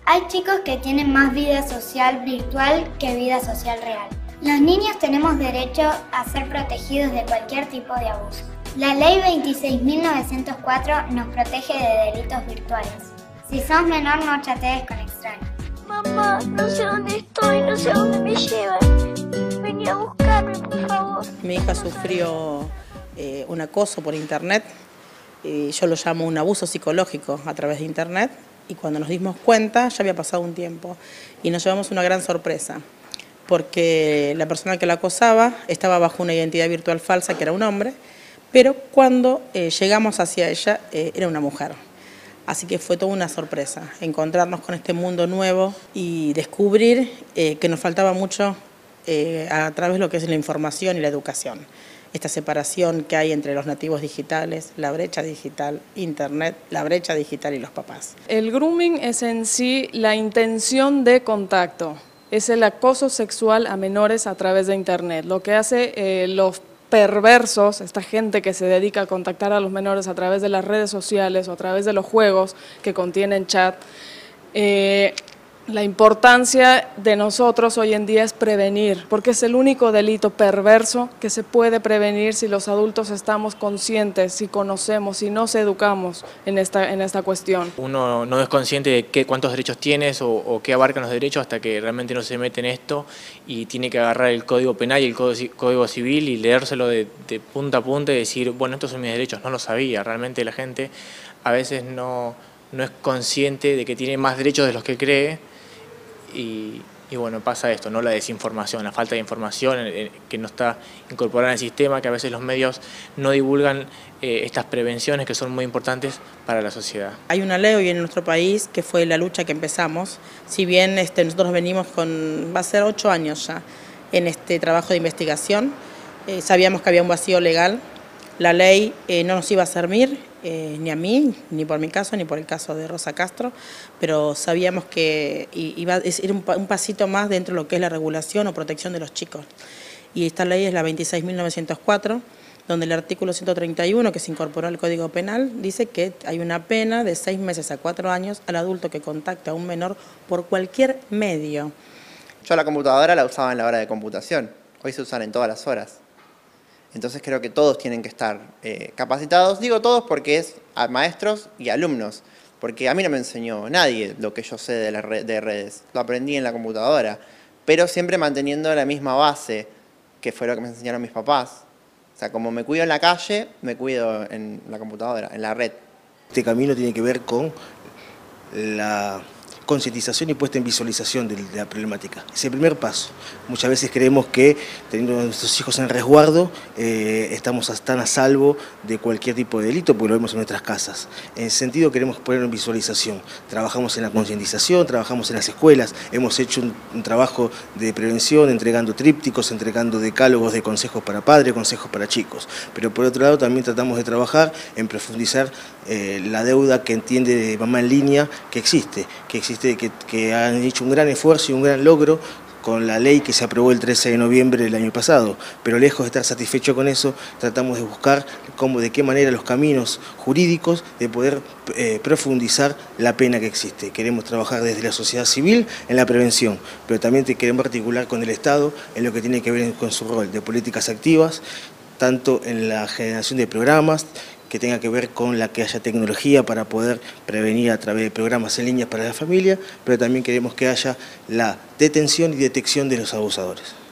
Hay chicos que tienen más vida social virtual que vida social real. Los niños tenemos derecho a ser protegidos de cualquier tipo de abuso. La Ley 26.904 nos protege de delitos virtuales. Si sos menor, no chatees con extraños. Mamá, no sé dónde estoy, no sé dónde me llevan. Vení a buscarme, por favor. Mi hija sufrió un acoso por internet, y yo lo llamo un abuso psicológico a través de internet, y cuando nos dimos cuenta ya había pasado un tiempo y nos llevamos una gran sorpresa, porque la persona que la acosaba estaba bajo una identidad virtual falsa, que era un hombre, pero cuando llegamos hacia ella era una mujer. Así que fue toda una sorpresa encontrarnos con este mundo nuevo y descubrir que nos faltaba mucho a través de lo que es la información y la educación. Esta separación que hay entre los nativos digitales, la brecha digital, internet, la brecha digital y los papás. El grooming es en sí la intención de contacto, es el acoso sexual a menores a través de internet. Lo que hace los perversos, esta gente que se dedica a contactar a los menores a través de las redes sociales o a través de los juegos que contienen chat, la importancia de nosotros hoy en día es prevenir, porque es el único delito perverso que se puede prevenir si los adultos estamos conscientes, si conocemos, si nos educamos en esta cuestión. Uno no es consciente de cuántos derechos tienes o qué abarcan los derechos hasta que realmente no se mete en esto y tiene que agarrar el Código Penal y el Código Civil y leérselo de punta a punta y decir, bueno, estos son mis derechos. No lo sabía, realmente la gente a veces no es consciente de que tiene más derechos de los que cree. Y bueno, pasa esto, ¿no? La desinformación, la falta de información que no está incorporada en el sistema, que a veces los medios no divulgan estas prevenciones que son muy importantes para la sociedad. Hay una ley hoy en nuestro país que fue la lucha que empezamos, si bien nosotros venimos va a ser 8 años ya en este trabajo de investigación, sabíamos que había un vacío legal, la ley no nos iba a servir, ni a mí, ni por mi caso, ni por el caso de Rosa Castro, pero sabíamos que iba a ir un pasito más dentro de lo que es la regulación o protección de los chicos. Y esta ley es la 26.904, donde el artículo 131, que se incorporó al Código Penal, dice que hay una pena de 6 meses a 4 años al adulto que contacta a un menor por cualquier medio. Yo la computadora la usaba en la hora de computación, hoy se usan en todas las horas. Entonces creo que todos tienen que estar capacitados. Digo todos porque es a maestros y alumnos, porque a mí no me enseñó nadie lo que yo sé de redes. Lo aprendí en la computadora, pero siempre manteniendo la misma base, que fue lo que me enseñaron mis papás. O sea, como me cuido en la calle, me cuido en la computadora, en la red. Este camino tiene que ver con la concientización y puesta en visualización de la problemática. Es el primer paso. Muchas veces creemos que teniendo a nuestros hijos en resguardo estamos tan a salvo de cualquier tipo de delito porque lo vemos en nuestras casas. En ese sentido queremos ponerlo en visualización. Trabajamos en la concientización, trabajamos en las escuelas, hemos hecho un trabajo de prevención, entregando trípticos, entregando decálogos de consejos para padres, consejos para chicos. Pero por otro lado también tratamos de trabajar en profundizar la deuda que entiende Mamá en Línea que existe, que han hecho un gran esfuerzo y un gran logro con la ley que se aprobó el 13 de noviembre del año pasado, pero lejos de estar satisfecho con eso, tratamos de buscar de qué manera los caminos jurídicos de poder profundizar la pena que existe. Queremos trabajar desde la sociedad civil en la prevención, pero también queremos articular con el Estado en lo que tiene que ver con su rol de políticas activas, tanto en la generación de programas, que tenga que ver con la que haya tecnología para poder prevenir a través de programas en línea para la familia, pero también queremos que haya la detención y detección de los abusadores.